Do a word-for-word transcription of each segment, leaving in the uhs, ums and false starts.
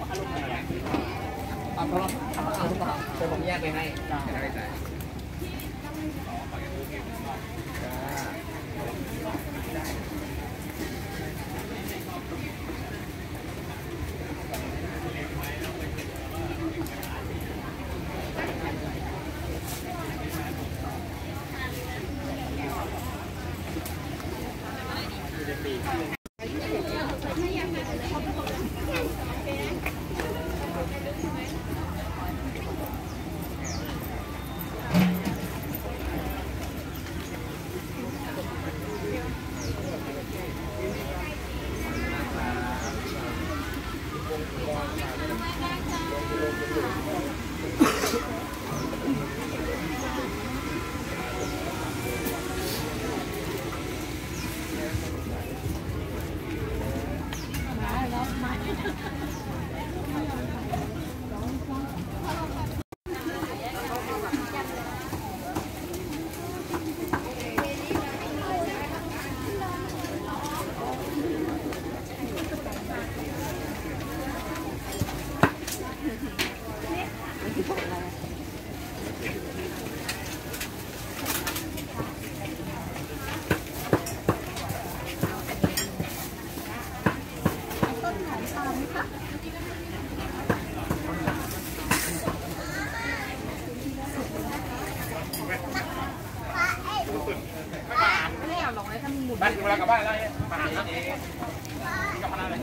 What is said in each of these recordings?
เอาเพราะเอาทุกอย่างเดี๋ยวผมแยกไปให้ได้ใจบ้านเวลากลับบ้านอะไรบ้านนี้กลับมาอะไร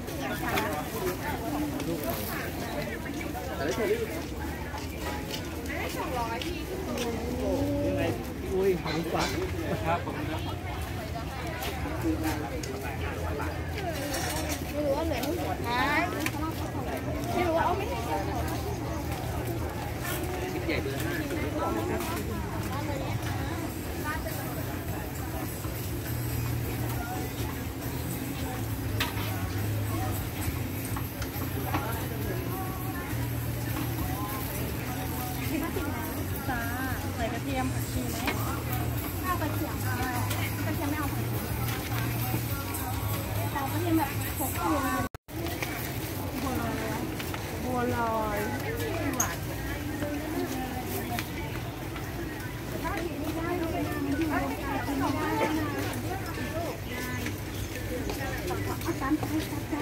แต่ได้เฉลี่ยยังไงอุ้ยหางฟักครับไม่รู้ว่าเหลือไม่หมดนะไม่รู้ว่าเอาไม่ให้ใหญ่เบอร์ห้าใส่กระเทียมผักชีไหมเอากระเทียมเอากระเทียมไม่เอาผักชีเอากระเทียมแบบผงบัวลอยบัวลอยหวานเอาตามใจตามใจ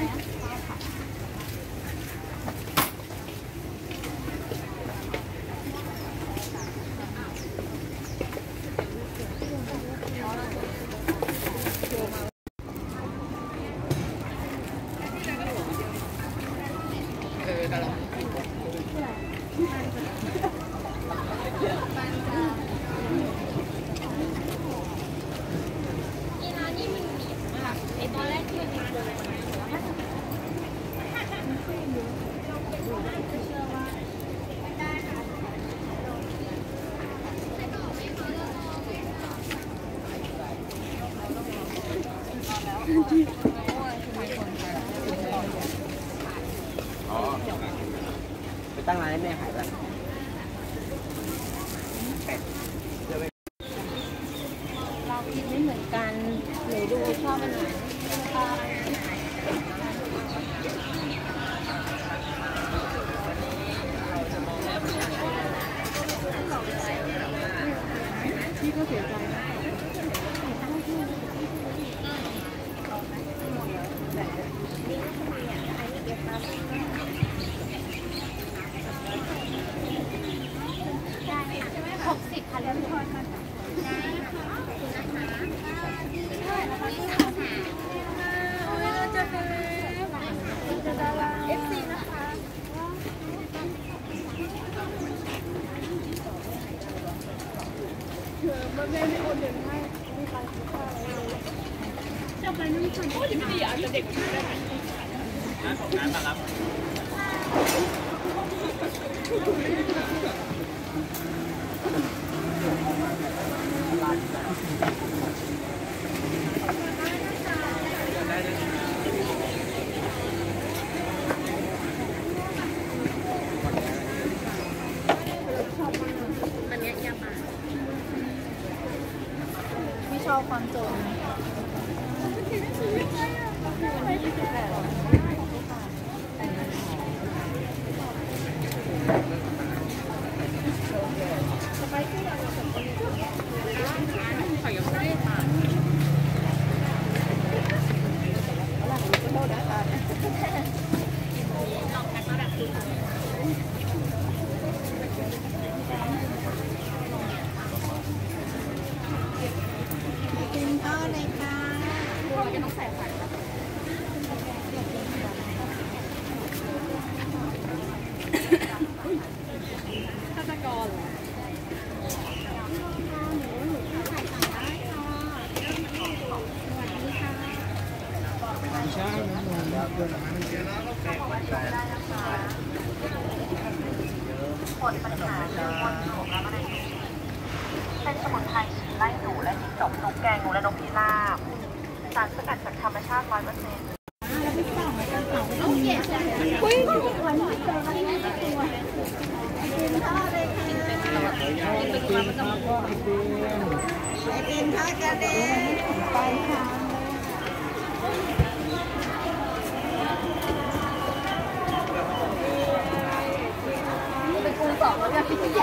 ไปตั้งร้านให้แม่ขายป่ะเราคิดไม่เหมือนกันหนูดูชอบมันไหนพี่ก็เสียใจนะหกสิบค่ะแล้วทุกคนค่ะได้ค่ะขอบคุณนะคะแล้วก็ที่เขาถามโอ้ยเราจะเป็นจะดาราเอฟซีนะคะเผื่อมันไม่ได้โอนเงินให้ไม่ไปซื้อข้าวอะไรเลยจะไปนั่งคุยโอ้ยไม่ดีอาจจะเด็กไม่ได้งานของงานมารับอันนี้ยำมาไม่ชอบความโจรยี่สิบแปดใช่ผลปัญหาเรื่องคนถูกและมะเร็งเป็นสมุนไพรฉีดไล่หนูและจิ้งจกนกแกงหนูและนกพิราบสารสกัดจากธรรมชาติร้อยเปอร์เซ็นต์อุ้ยวันนี้เจอกันที่ตัวกินข้าวเลยค่ะกินเป็นตลอดเลยกินเป็นข้าวก็ไอติมไอติมทอดกระเด็นไปค่ะนี่เป็นคูณสองแล้วเนี่ยพี่ใหญ่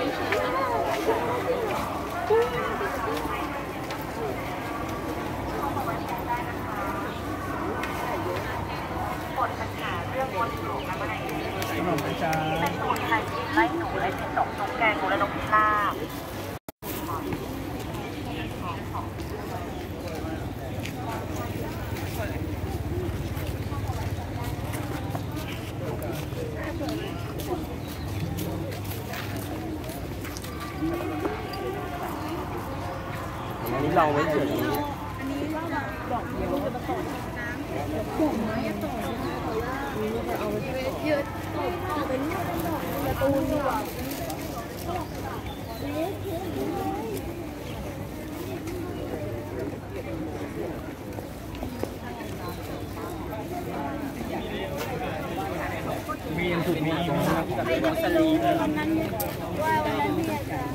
เป็นสมุนไพรฉีดไล่หนูและจิ้งจกนกแกงหนูและนกพิราบอันนี้เราไม่ถึงอันนี้ว่าแบบดอกเดียวจะมาต่อน้ำผมน้อยต่อเอาไปเยอะต่อเป็นดอกการ์ตูนดีกว่ามีนถูกมีนะครับกับเป็นสลีวันนั้นว่าวันนั้นพี่อาจารย์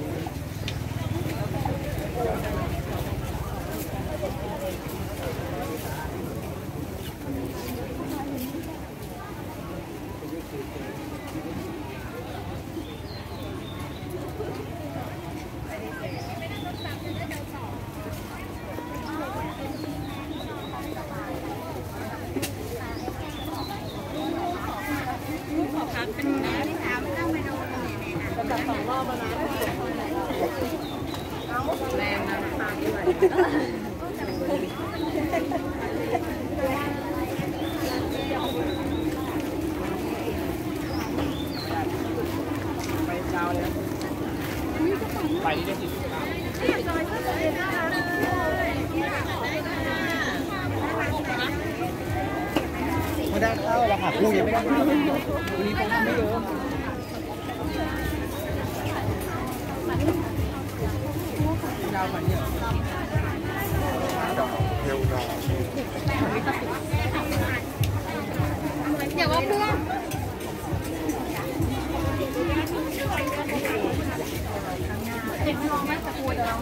แรงนะตาด้วยไปเช้าเลยไปที่ได้สิบเก้าไม่ได้เข้าแล้วค่ะครูยังไม่ได้เข้าวันนี้ผมทำไม่เยอะดาวฝันเยอะดาวเทวดาวอย่าว่าเพื่อนเด็กน้องไม่ตะโกนแล้ว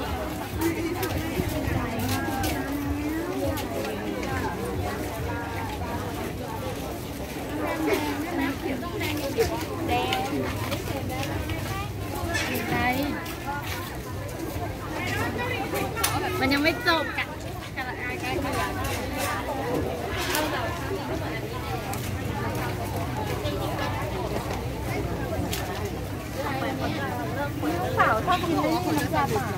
แดงใช่มันยังไม่จบกันกันละอายกันสาวชอบกินได้ยังไงจ๊ะป่ะ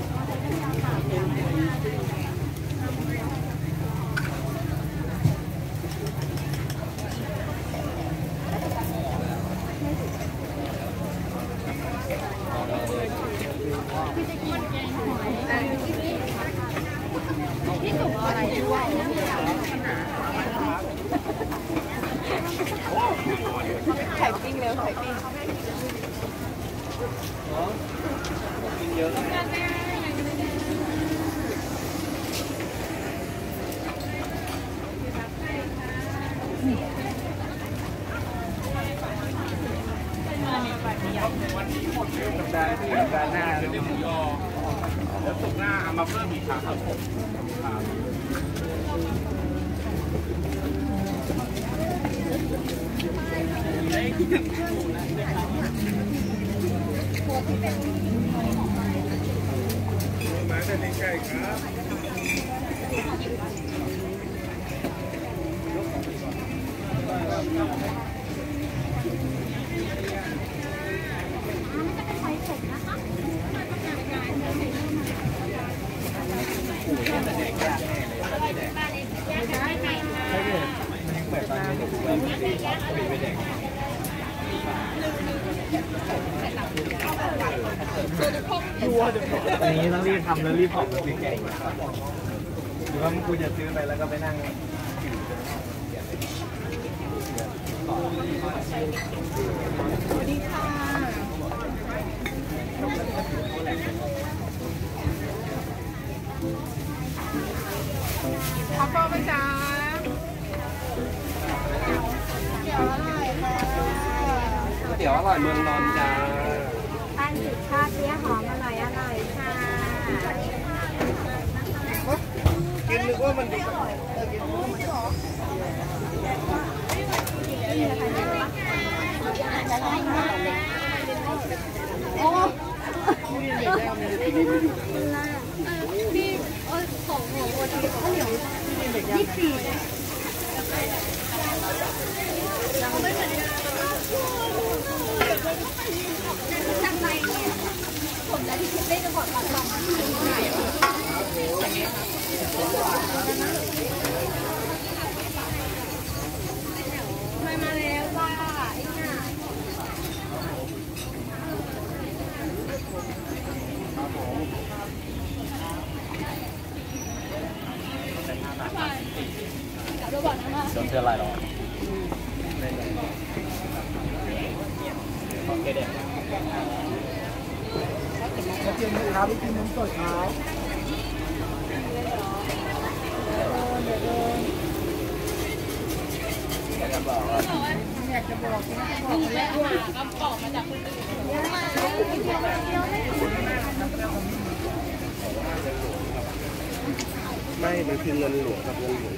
ที่ถูกอะไรด้วยไข่ปิ้งเร็วไข่ปิ้งกินเยอะวันนี้หมดเร็วสัปดาห์ที่สัปดาห์หน้าจะได้หมูยอแล้วสุกหน้าเอามาเพิ่มอีกครับผมได้ที่ถึงมาแต่ในไก่ครับอันนี้ต้องรีบทำแล้วรีบออกมาซื้อแกงหรือว่าคุณจะซื้อไปแล้วก็ไปนั่งกินสวัสดีค่ะข้าวต้มไหมจ๊ะเดี๋ยวอร่อยค่ะก๋วยเตี๋ยวอร่อยเมืองนนท์จ้าแป้งสิบชาติเตี้ยหอมอร่อยอร่อยค่ะกินนึกว่ามันดีโอ้พี่เออของหัวโอทีข้าวเหนียวยี่สิบสี่จังไรเนี่ยผมได้ที่คิดได้จะบอกก่อนลองไหนไม่มาแล้วจ้าไอ้ห่าเดี๋ยวบอกนะว่าโดนเสื้อลายหรอโอเคเด็กกระเทียมครับกินน้ำสดครับอยากจะบอกว่าอยากจะบอกนะบอกแล้วว่าคำตอบมาจากคนอื่นไม่มันคือเงินหลวงกับเงินหลวง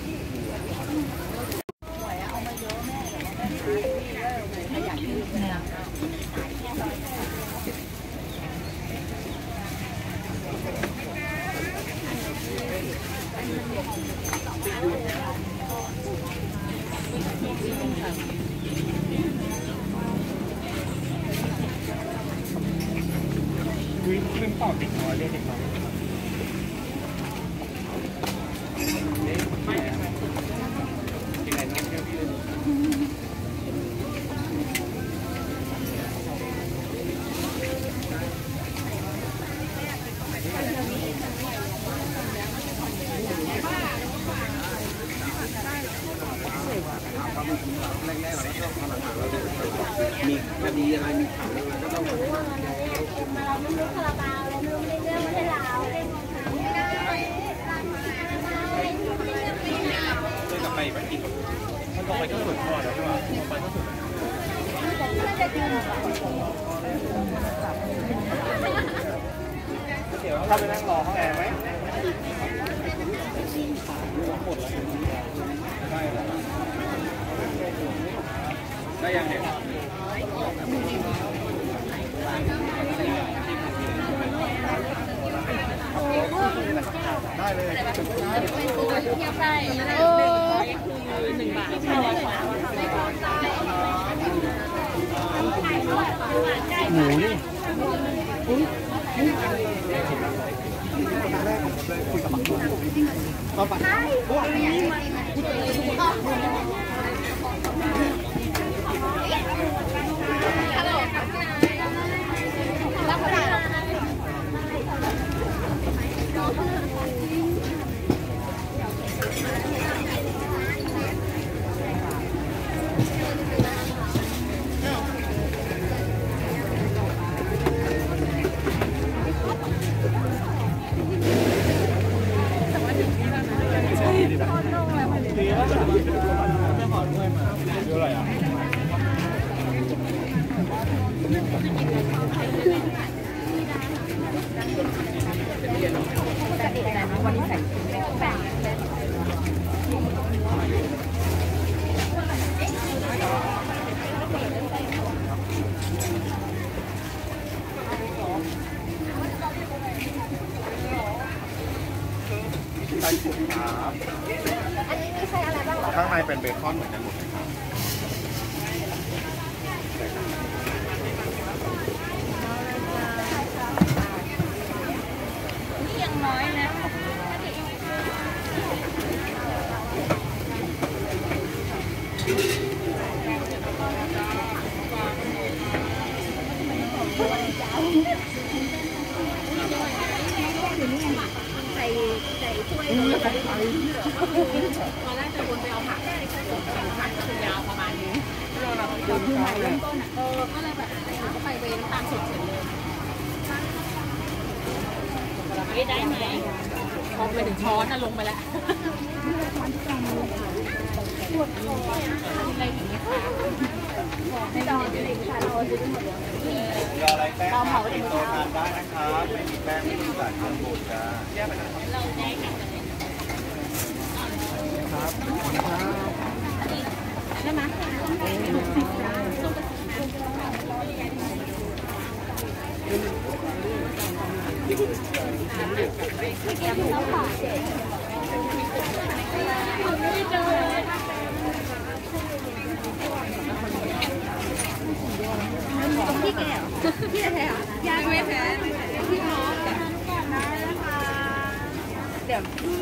วิ่งขึ้นต่อเด็กน้อยเรียกเด็กน้อยมีคดีอะไรมีข่าวอะไรก็ต้องมาเราไม่รู้คาราบาวเราไม่รู้เรื่องไม่ใช่เราไม่ได้จะกลับไปไปกินมันต้องไปก็สุดพอแล้วใช่ป่ะไปก็สุดเดี๋ยวเราไปนั่งรอห้องแอร์ไหมหมดแล้วได้แล้วได้ยังเนี่ยได้เลยใช่เออหนึ่งบาทหมูนี่แรกผมเลยคุยกับบังคับเอาไปพวกนี้ฮัลโหลรับได้หรออันนี้มีใช้อะไรบ้างหรอข้างในเป็นเบคอนเหมือนกันหมดเลยครับนี่ยังน้อยนะใส่ใส่ถ้วยตอนแรกจะวนไปเอาผักแบบคือใหม่เริ่มต้นอ่ะเออก็เลยแบบก็ไปเวน้ำตาลสดเฉยเลยไม่ได้ไหมพอไปถึงช้อนน่ะลงไปแล้วปวดคออะไรอย่างเงี้ยค่ะไม่ดองเลยค่ะเราซื้อหมดเลยรออะไรแป้งครับติดโต๊ะทานได้นะครับไม่มีแป้งไม่มีสารกันบูดจ้าแยกไปนะครับเราได้กันครับได้ไหมแกมต้องฝากไม่เจอพี่แกพี่แท้ยังไม่แท้พี่น้องได้นะคะเดี๋ยวพี่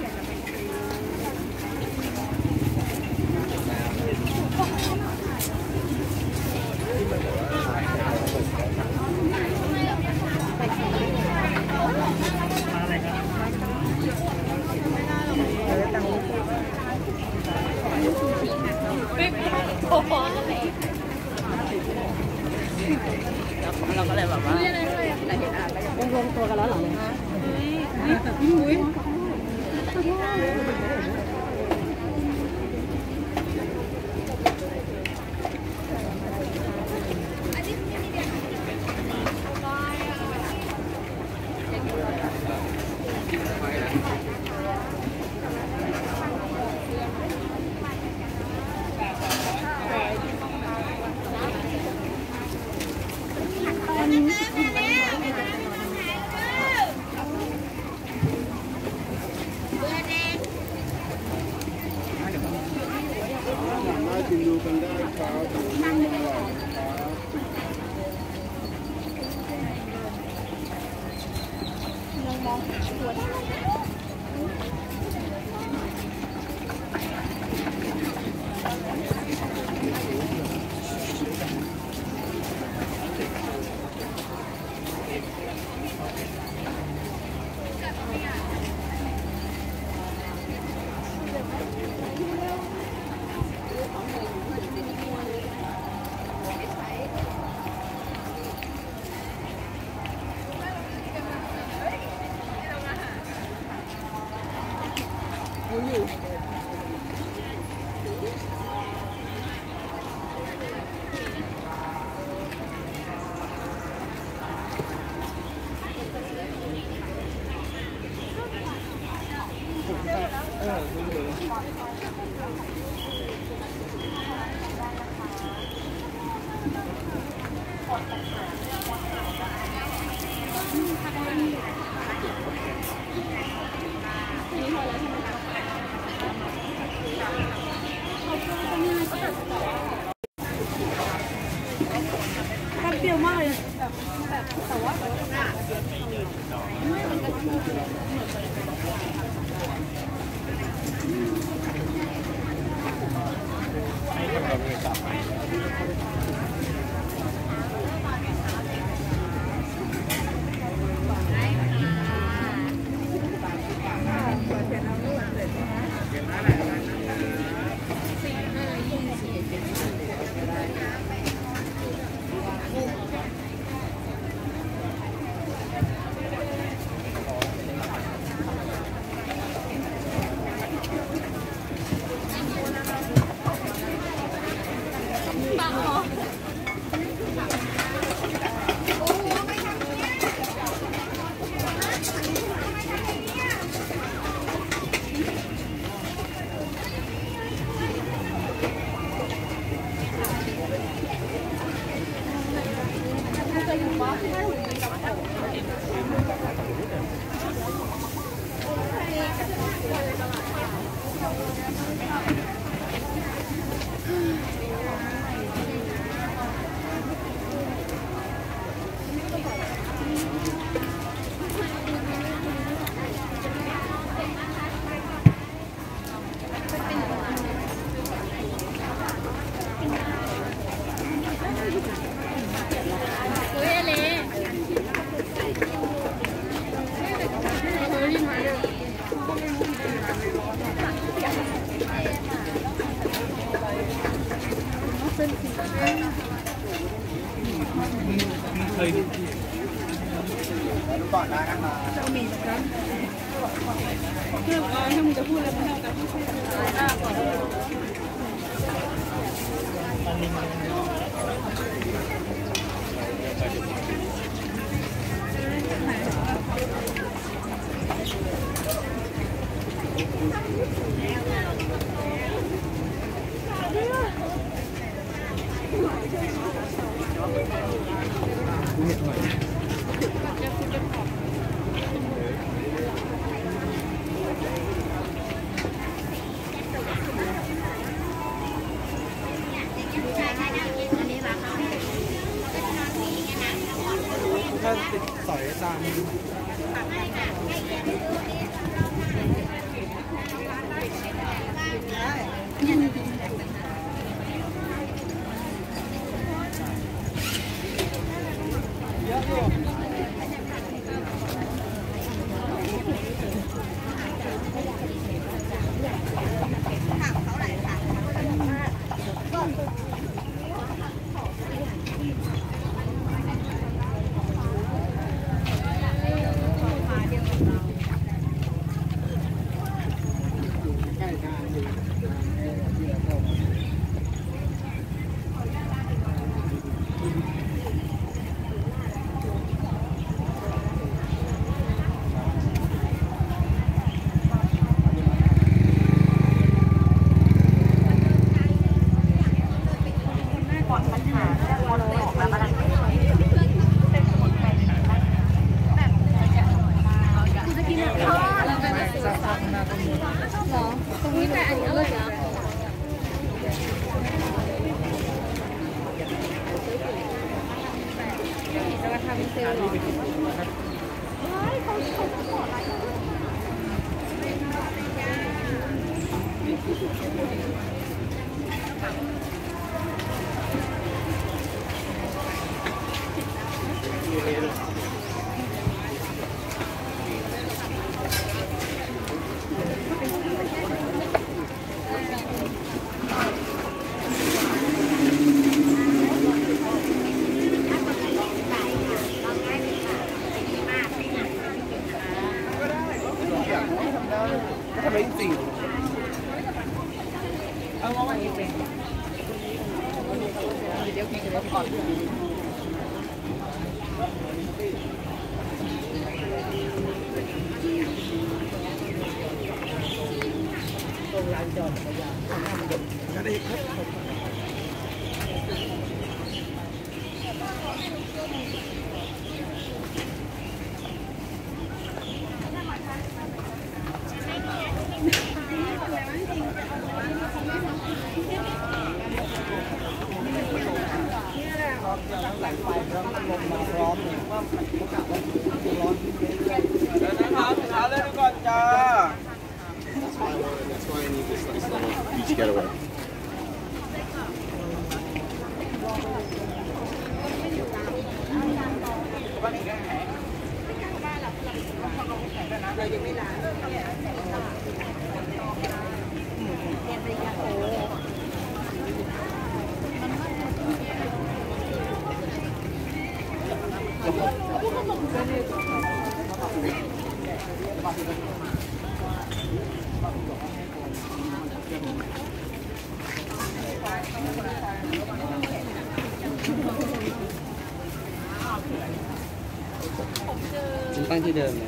เราก็เลยแบบว่าแต่เห็นอ่ะยังรวมตัวกันแล้วเหรอเนี่ยอุ้ยชิมดูกันได้ครับนั่งอร่อยครับลองมองหาตัวได้เปรี้ยวมากเลยแบบแบบแต่ว่าแบบไม่มันก็ให้คนเราเลยจับไปเคยดูก่อนนะกันมาจะมีตรงนั้นเพื่อถ้ามึงจะพูดอะไรไม่เอาแต่พูดหน้าก่อนถ้าติดสอยตามทำไมจริงเอาว่าวันนี้เป็นเดี๋ยวกินกันก่อนตรงลานจอดจักรยานก็ได้ครับหลังไปแล้วลงมาพร้อมเลยว่ามันเขากะว่าร้อนเดินเท้าเท้าเลยดูก่อนจ้า That's why that's why I need this nice little beach getaway. เรายังไม่ล้างเรียนปริญญาโทฉันตั้งที่เดิมเลย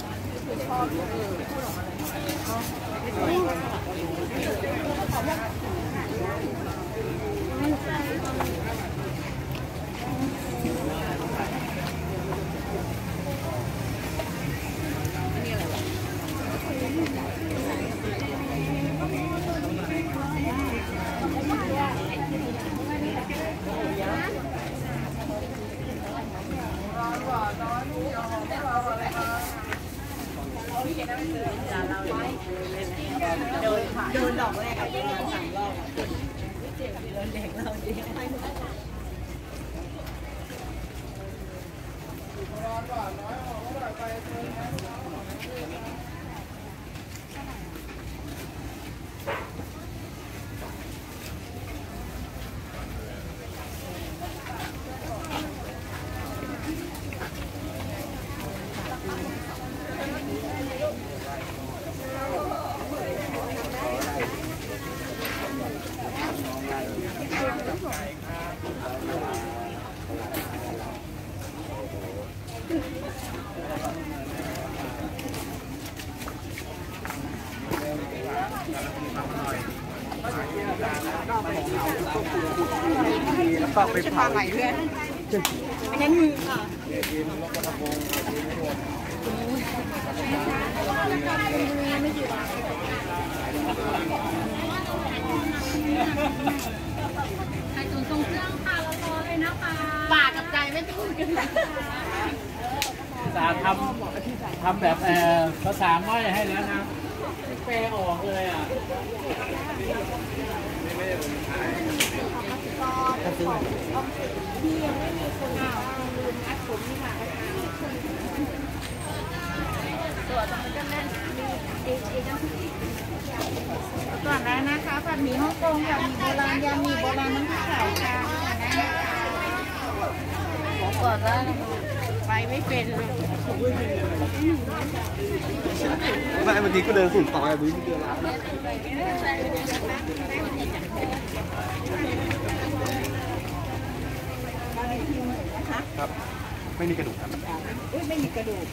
โดนดอกแรกกับงานสามรอบเจ็บโดนเด็กเราดีร้อนกว่าน้อยออกก็ไปแล้วก็ไปเผาใหม่เพื่อนอันนั้นมือค่ะไข่ตุ๋นทรงเครื่องค่ะร้อนๆเลยนะคะปากกับใจไม่พูดกันสาทำทำแบบเออภาษาไม่ให้แล้วนะแปลออกเลยอ่ะพี่ยังไม่มีคนอ้าวลืมนัดผมนี่ค่ะตัวตรงนั้นก็แน่นมีเอเอจังก่อนแล้วนะคะผัดหมี่ฮ่องกงผัดหมี่โบราณยำหมี่โบราณน้ำพริกเผาค่ะผมก่อนแล้วไปไม่เป็นเลยไม่เมื่อกี้ก็เดินสุดต่อยแบบนี้เจอร้านครับไม่มีกระดูกครับไม่มีกระดูก